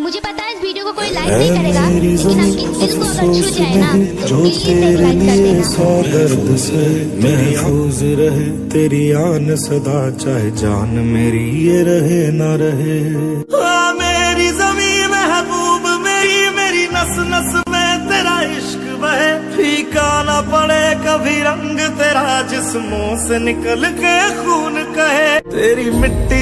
मुझे पता है इस वीडियो को कोई लाइक नहीं करेगा, लेकिन आपके दिल को अगर छू जाए ना तो प्लीज एक लाइक कर देना। सौ दर्द से महफूज रहे तेरी आन सदा, चाहे जान मेरी ये रहे ना रहे। मेरी ज़मीं महबूब मेरी नस नस में तेरा इश्क बहे, फीका ना पड़े कभी रंग तेरा जिस्मों से निकल के खून कहे। तेरी मिट्टी